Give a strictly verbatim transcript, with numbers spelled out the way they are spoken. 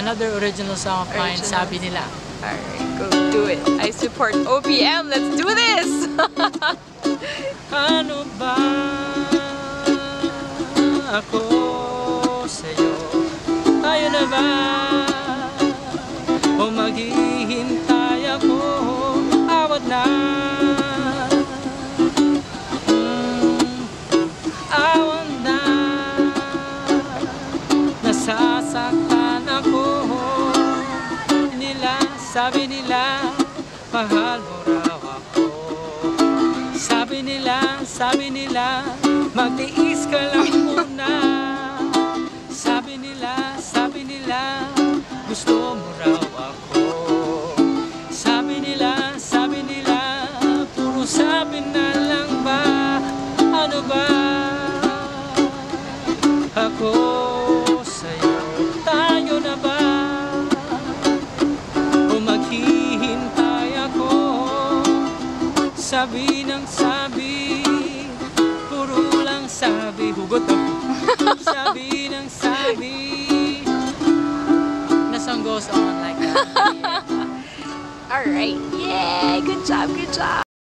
another original song of mine, Original. Sabi Nila. Alright, go do it. I support O P M. Let's do this! Ano ba ako sa'yo? Tayo na ba? O maghihintay ako? Awat na. Mm, awat na. Nasasaktan ako. Nila, sabi nila, mahal mo raw ako. Sabi nila, sabi nila, magtiis ka lang muna. Sabi nila, sabi nila, gusto mo raw ako. Sabi nila, sabi nila, puro sabi na lang ba? Ano ba ako sa'yo? Tayo na ba? O maghihintay ako? Sabi ng sabi, puro lang sabi. Hugot ako. Sabi ng sabi. The song goes on like that. Alright, yay! Good job, good job!